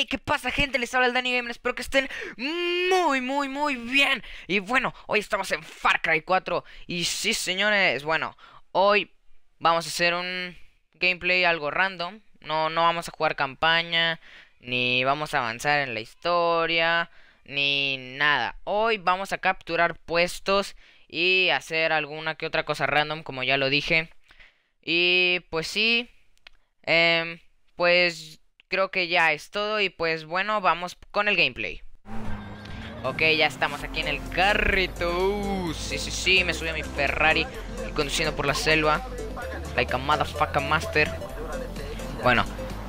Hey, ¿qué pasa, gente? Les habla el Dani Gamer, espero que estén muy bien. Y bueno, hoy estamos en Far Cry 4. Y sí, señores, bueno, hoy vamos a hacer un gameplay algo random. No vamos a jugar campaña, ni vamos a avanzar en la historia, ni nada. Hoy vamos a capturar puestos y hacer alguna que otra cosa random, como ya lo dije. Y pues sí, pues creo que ya es todo y pues bueno, vamos con el gameplay. Ok, ya estamos aquí en el carrito. Sí, me subí a mi Ferrari conduciendo por la selva like a motherfucker master. Bueno,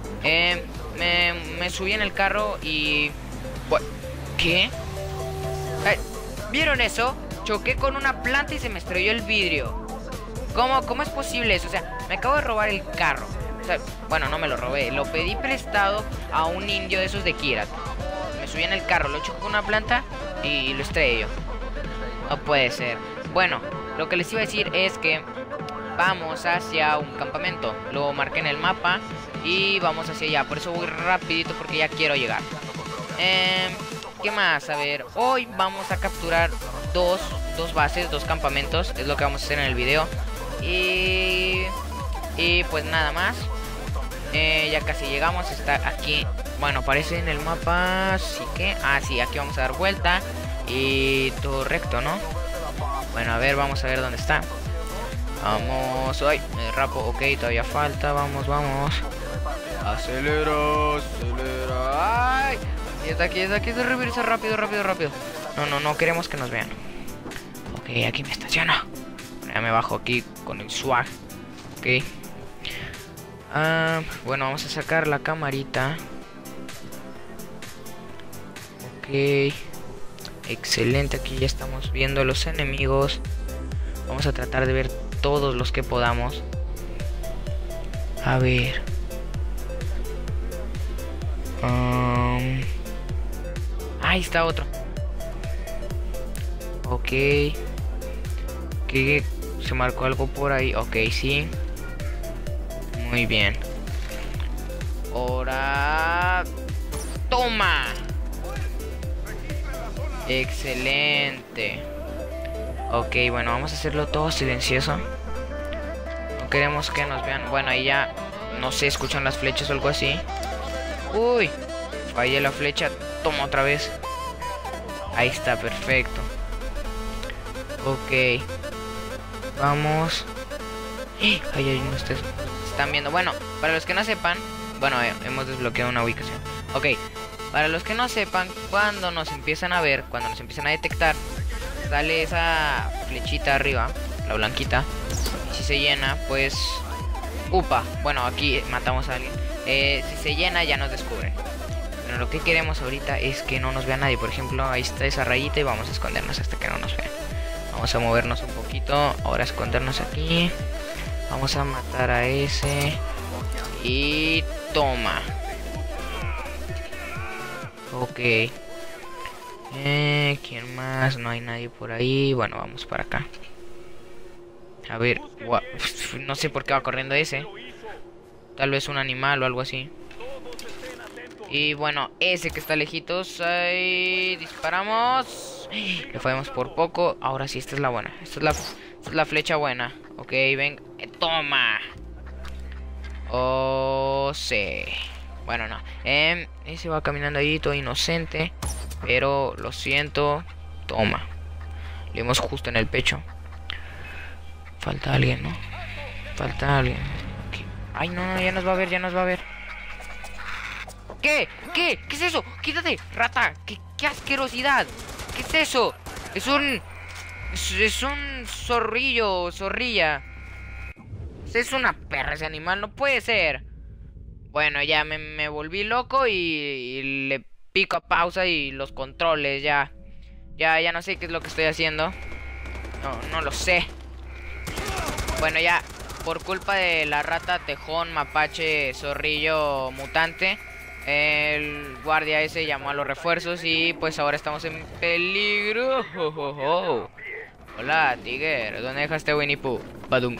me subí en el carro y... ¿Qué? ¿Vieron eso? Choqué con una planta y se me estrelló el vidrio. ¿Cómo es posible eso? O sea, me acabo de robar el carro. O sea, bueno, no me lo robé, lo pedí prestado a un indio de esos de Kirat. Me subí en el carro, lo choqué con una planta y lo estrellé. No puede ser. Bueno, lo que les iba a decir es que vamos hacia un campamento. Lo marqué en el mapa y vamos hacia allá. Por eso voy rapidito porque ya quiero llegar. ¿Qué más? A ver, hoy vamos a capturar dos bases, dos campamentos. Es lo que vamos a hacer en el video. Y pues nada más. Ya casi llegamos. Está aquí. Bueno, aparece en el mapa. Así que... sí, aquí vamos a dar vuelta. Y todo recto, ¿no? Bueno, a ver, vamos a ver dónde está. Vamos. ¡Ay! Me rapo. Ok, todavía falta. Vamos. Acelera. ¡Ay! Y está aquí. Reversa rápido. No queremos que nos vean. Ok, aquí me estaciono. Ya me bajo aquí con el swag. Ok. Bueno, vamos a sacar la camarita. Ok. Excelente, aquí ya estamos viendo los enemigos. Vamos a tratar de ver todos los que podamos. A ver. Ahí está otro. Ok. Que se marcó algo por ahí. Ok, sí. Muy bien. Ahora... ¡Toma! Excelente. Ok, bueno, vamos a hacerlo todo silencioso. No queremos que nos vean. Bueno, ahí ya... No sé, escuchan las flechas o algo así. Uy, fallé la flecha. Toma otra vez. Ahí está, perfecto. Ok. Vamos. Ay, no estés. Están viendo. Bueno, para los que no sepan, bueno, hemos desbloqueado una ubicación. Ok, para los que no sepan, cuando nos empiezan a ver, cuando nos empiezan a detectar, sale esa flechita arriba, la blanquita. Y si se llena, pues... Upa, bueno, aquí matamos a alguien. Si se llena, ya nos descubre. Pero lo que queremos ahorita es que no nos vea nadie. Por ejemplo, ahí está esa rayita y vamos a escondernos hasta que no nos vean. Vamos a movernos un poquito. Ahora a escondernos aquí. Vamos a matar a ese. Y toma. Ok. ¿Quién más? No hay nadie por ahí. Bueno, vamos para acá. A ver. No sé por qué va corriendo ese. Tal vez un animal o algo así. Y bueno, ese que está lejitos. Ahí disparamos. Le fallamos por poco. Ahora sí, esta es la buena. Esta es la flecha buena. Ok, ven. Toma. Oh, sí. Bueno, no. Ese va caminando ahí todo inocente. Pero lo siento. Toma. Le dimos justo en el pecho. Falta alguien, ¿no? Falta alguien. ¿Qué? Ay, no, ya nos va a ver. ¿Qué es eso? Quítate, rata. ¿Qué asquerosidad? ¿Qué es eso? Es un zorrilla. Es una perra ese animal, no puede ser. Bueno, ya me volví loco y le pico a pausa y los controles, ya no sé qué es lo que estoy haciendo. No lo sé. Bueno, ya, por culpa de la rata, tejón, mapache, zorrillo, mutante, el guardia ese llamó a los refuerzos y pues ahora estamos en peligro. Hola, Tiger, ¿dónde dejaste a Winnie Pooh? Badum.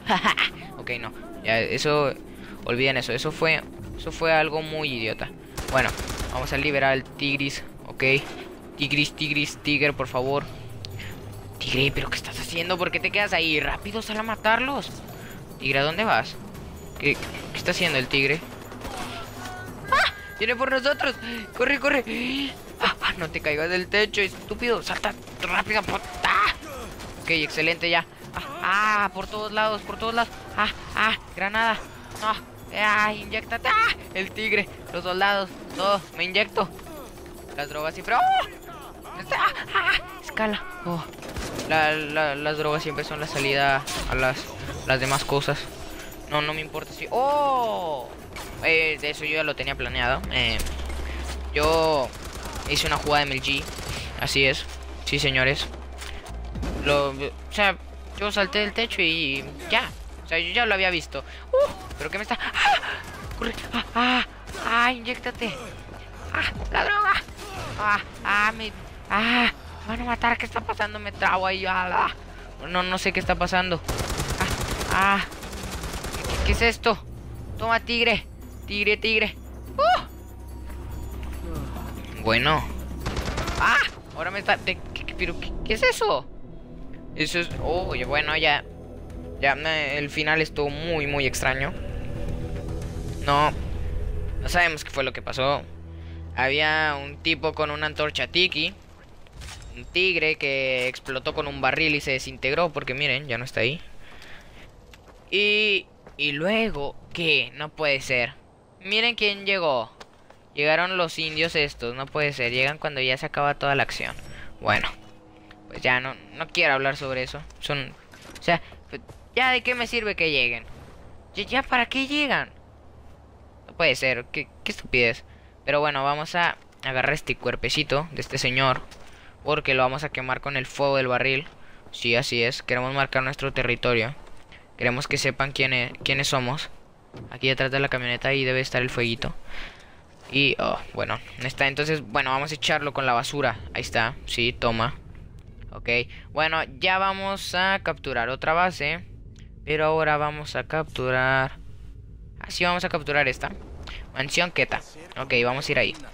Ok, no, ya eso, olviden eso, eso fue algo muy idiota. Bueno, vamos a liberar al tigris. Ok. Tiger, por favor. Tigre, ¿pero qué estás haciendo? ¿Por qué te quedas ahí? Rápido, sal a matarlos. Tigre, ¿a dónde vas? ¿Qué está haciendo el tigre? ¡Ah! ¡Viene por nosotros! ¡Corre, corre! No te caigas del techo, estúpido. Salta rápido. ¡Ah! Ok, excelente ya. Por todos lados, por todos lados. Granada. No. Inyéctate. El tigre, los soldados, todo. Me inyecto. Las drogas siempre. Escala. Las drogas siempre son la salida a las demás cosas. No me importa si. De eso yo ya lo tenía planeado. Yo hice una jugada de MLG. Así es. Sí, señores. O sea, yo salté del techo y ya. O sea, yo ya lo había visto. Pero ¿qué me está? Corre. Inyéctate. La droga. Me van a matar. ¿Qué está pasando? Me trabo ahí. No sé qué está pasando. ¿Qué es esto? Toma, tigre. Tigre. Bueno. Ahora me está. ¿Pero qué es eso? Eso es. Oye, bueno, ya. El final estuvo muy extraño. No sabemos qué fue lo que pasó. Había un tipo con una antorcha tiki. Un tigre que explotó con un barril y se desintegró. Porque miren, ya no está ahí. Y luego, ¿qué? No puede ser. Miren quién llegó. Llegaron los indios estos. No puede ser. Llegan cuando ya se acaba toda la acción. Bueno, pues ya no quiero hablar sobre eso. O sea, ya de qué me sirve que lleguen. Ya para qué llegan. No puede ser. Qué estupidez. Pero bueno, vamos a agarrar este cuerpecito de este señor. Porque lo vamos a quemar con el fuego del barril. Sí, así es. Queremos marcar nuestro territorio. Queremos que sepan quiénes somos. Aquí detrás de la camioneta ahí debe estar el fueguito. Y, bueno, está. Entonces, bueno, vamos a echarlo con la basura. Ahí está, sí, toma. Ok, bueno, ya vamos a capturar otra base. Pero ahora vamos a capturar... Así vamos a capturar esta Mansión Queta. Ok, vamos a ir ahí.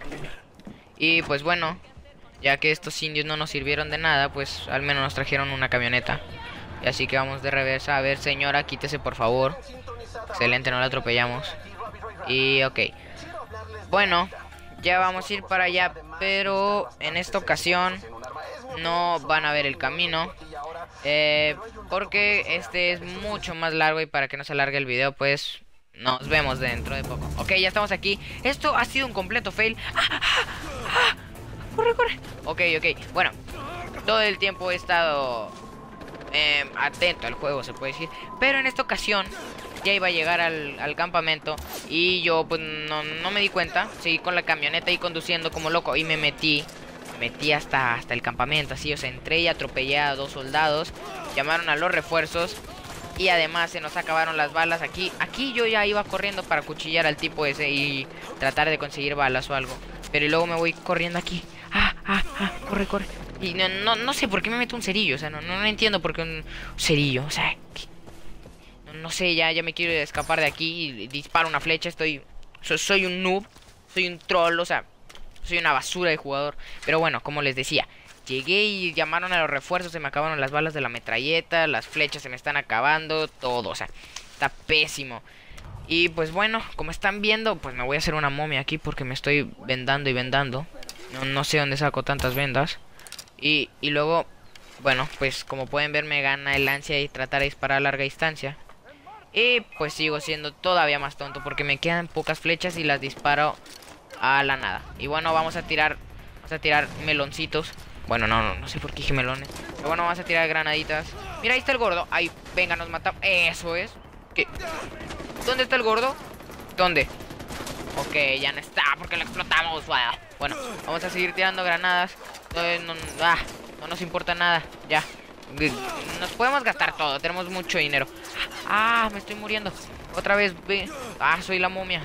Y pues bueno, ya que estos indios no nos sirvieron de nada, pues al menos nos trajeron una camioneta. Y así que vamos de reversa. A ver, señora, quítese por favor. Excelente, no la atropellamos. Y ok. Bueno, ya vamos a ir para allá. Pero en esta ocasión no van a ver el camino. Porque este es mucho más largo. Y para que no se alargue el video, pues nos vemos dentro de poco. Ok, ya estamos aquí. Esto ha sido un completo fail. Corre. Ok. Bueno, todo el tiempo he estado atento al juego, se puede decir. Pero en esta ocasión ya iba a llegar al campamento. Y yo pues no me di cuenta. Seguí con la camioneta y conduciendo como loco. Y me metí hasta el campamento. Así, o sea, entré y atropellé a 2 soldados. Llamaron a los refuerzos. Y además se nos acabaron las balas aquí. Aquí yo ya iba corriendo para cuchillar al tipo ese y tratar de conseguir balas o algo. Pero luego me voy corriendo aquí. Corre. Y no sé por qué me meto un cerillo. O sea, no entiendo por qué un cerillo. O sea, no sé, ya me quiero escapar de aquí y disparo una flecha. Soy un noob. Soy un troll, o sea, soy una basura de jugador. Pero bueno, como les decía, llegué y llamaron a los refuerzos. Se me acabaron las balas de la metralleta. Las flechas se me están acabando. Todo, o sea, está pésimo. Y pues bueno, como están viendo, pues me voy a hacer una momia aquí porque me estoy vendando y vendando. No sé dónde saco tantas vendas. Y luego, bueno, pues como pueden ver me gana el ansia de tratar de disparar a larga distancia. Y pues sigo siendo todavía más tonto porque me quedan pocas flechas y las disparo a la nada. Y bueno, vamos a tirar meloncitos. Bueno, no sé por qué dije melones. Pero bueno, vamos a tirar granaditas. Mira, ahí está el gordo. Ahí, venga, nos matamos. Eso es. ¿Qué? ¿Dónde está el gordo? ¿Dónde? Ok, ya no está porque lo explotamos. Bueno, vamos a seguir tirando granadas. No nos importa nada. Ya. Nos podemos gastar todo. Tenemos mucho dinero. Me estoy muriendo. Otra vez. Soy la momia.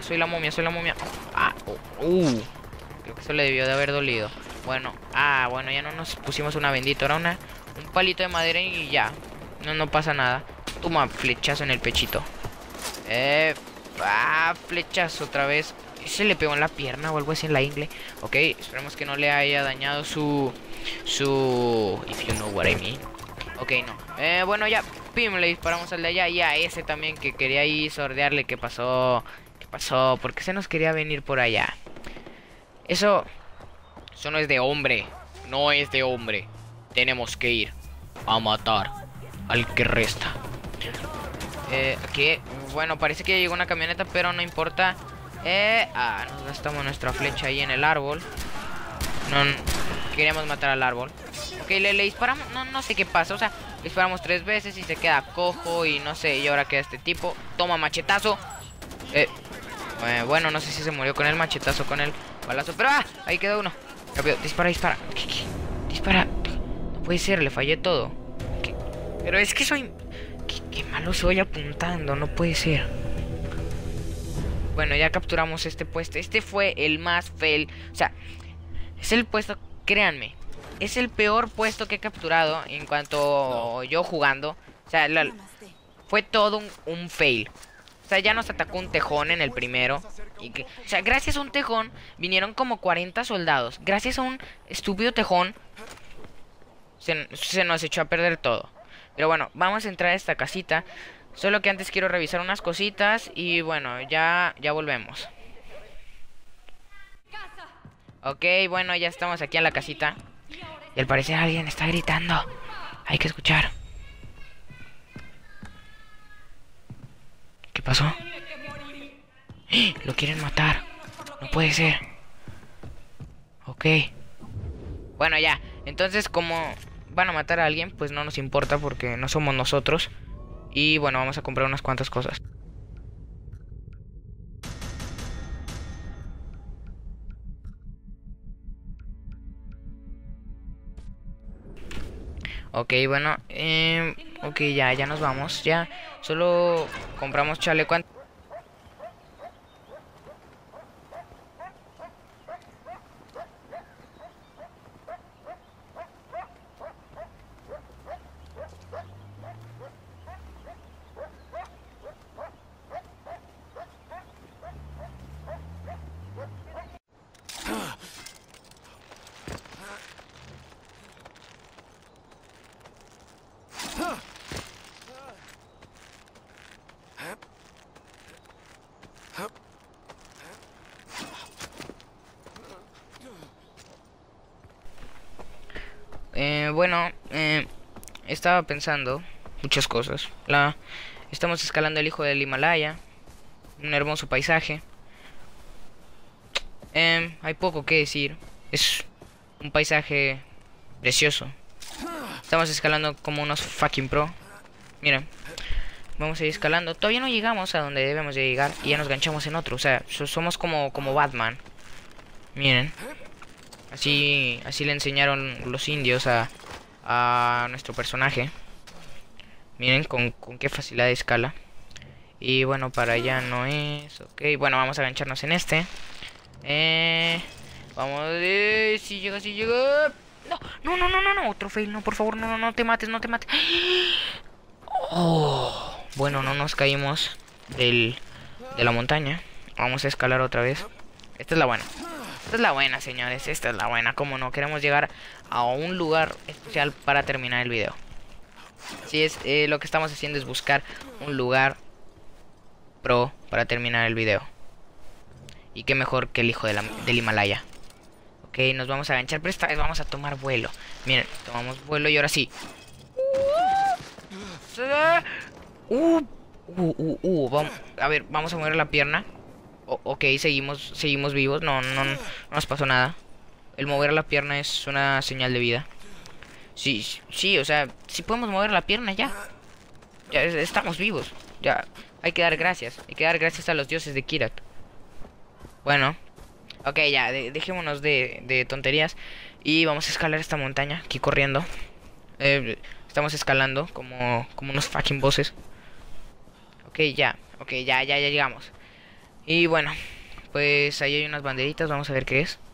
Creo que eso le debió de haber dolido. Bueno, bueno, ya no nos pusimos una bendita. Era un palito de madera y ya. No pasa nada. Toma, flechazo en el pechito. Flechazo otra vez. Se le pegó en la pierna o algo así, en la ingle. Ok, esperemos que no le haya dañado su... If you know what I mean. Ok, no. Bueno, ya, pim, le disparamos al de allá. Y a ese también que quería ahí sordearle. ¿Qué pasó? ¿Qué pasó? ¿Por qué se nos quería venir por allá? Eso no es de hombre. No es de hombre. Tenemos que ir a matar al que resta. Aquí, bueno, parece que llegó una camioneta, pero no importa. Nos gastamos nuestra flecha ahí en el árbol. No, queríamos matar al árbol. Ok, le disparamos, no sé qué pasa. O sea, le disparamos 3 veces y se queda cojo y no sé, y ahora queda este tipo. Toma machetazo. Bueno, no sé si se murió con el machetazo, con el balazo, pero ahí quedó uno. Rápido, dispara. Dispara. No puede ser, le fallé todo. Pero es que soy... Qué malo soy apuntando, no puede ser. Bueno, ya capturamos este puesto. Este fue el más fail. O sea, es el puesto, créanme, es el peor puesto que he capturado en cuanto yo jugando. O sea, fue todo un fail. O sea, ya nos atacó un tejón en el primero. O sea, gracias a un tejón vinieron como 40 soldados. Gracias a un estúpido tejón se nos echó a perder todo. Pero bueno, vamos a entrar a esta casita. Solo que antes quiero revisar unas cositas. Y bueno, ya volvemos. Ok, bueno, ya estamos aquí en la casita. Y al parecer alguien está gritando. Hay que escuchar. ¿Qué pasó? Lo quieren matar. No puede ser. Ok. Bueno, ya. Entonces, como van a matar a alguien, pues no nos importa porque no somos nosotros. Y bueno, vamos a comprar unas cuantas cosas. Ok, bueno, ok, ya nos vamos. Ya solo compramos chaleco. Bueno, estaba pensando muchas cosas. Estamos escalando el hijo del Himalaya. Un hermoso paisaje. Hay poco que decir. Es un paisaje precioso. Estamos escalando como unos fucking pro. Miren, vamos a ir escalando. Todavía no llegamos a donde debemos de llegar y ya nos ganchamos en otro. O sea, somos como Batman. Miren. Así le enseñaron los indios a nuestro personaje. Miren con qué facilidad escala. Y bueno, para allá no es. Ok, bueno, vamos a gancharnos en este. Vamos a ver si llega, No, otro fail, no, por favor, no te mates, no te mates. Oh, bueno, no nos caímos de la montaña. Vamos a escalar otra vez. Esta es la buena. Esta es la buena, señores, esta es la buena. Como no, queremos llegar a un lugar especial para terminar el video. Así es, lo que estamos haciendo es buscar un lugar pro para terminar el video. Y qué mejor que el hijo del Himalaya. Ok, nos vamos a ganchar, pero esta vez vamos a tomar vuelo. Miren, tomamos vuelo y ahora sí. Vamos, a ver, vamos a mover la pierna. Ok, seguimos vivos. No nos pasó nada. El mover la pierna es una señal de vida. Sí, o sea, si podemos mover la pierna ya. Ya estamos vivos. Ya, hay que dar gracias. Hay que dar gracias a los dioses de Kyrat. Bueno, ok, ya, dejémonos de tonterías. Y vamos a escalar esta montaña, aquí corriendo. Estamos escalando como unos fucking bosses. Ok, ya llegamos. Y bueno, pues ahí hay unas banderitas, vamos a ver qué es.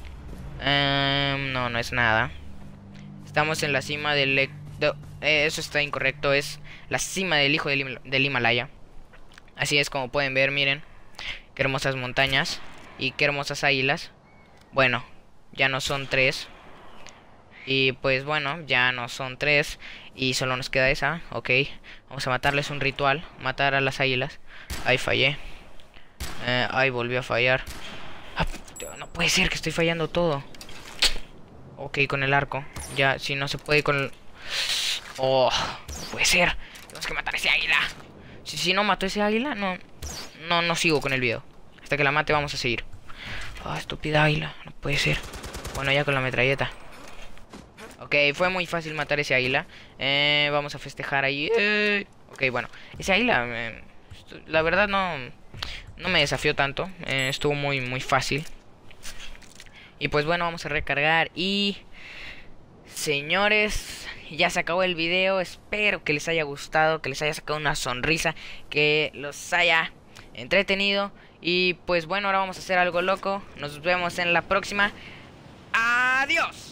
No es nada. Estamos en la cima del... eso está incorrecto, es la cima del hijo del Himalaya. Así es como pueden ver, miren. Qué hermosas montañas. Y qué hermosas águilas. Bueno, ya no son 3. Y pues bueno, ya no son 3. Y solo nos queda esa. Ok, vamos a matarles un ritual. Matar a las águilas. Ahí fallé. Ahí volvió a fallar. Ah, no puede ser que estoy fallando todo. Ok, con el arco. Ya, si no se puede con el... Oh, no puede ser. Tenemos que matar a ese águila. Si no mato a ese águila, no sigo con el video. Hasta que la mate vamos a seguir. Ah, estúpida águila. No puede ser. Bueno, ya con la metralleta. Ok, fue muy fácil matar a ese águila. Vamos a festejar ahí. Ok, bueno. Ese águila, la verdad no me desafió tanto. Estuvo muy fácil. Y pues bueno, vamos a recargar. Y señores, ya se acabó el video. Espero que les haya gustado, que les haya sacado una sonrisa, que los haya entretenido. Y pues bueno, ahora vamos a hacer algo loco. Nos vemos en la próxima. Adiós.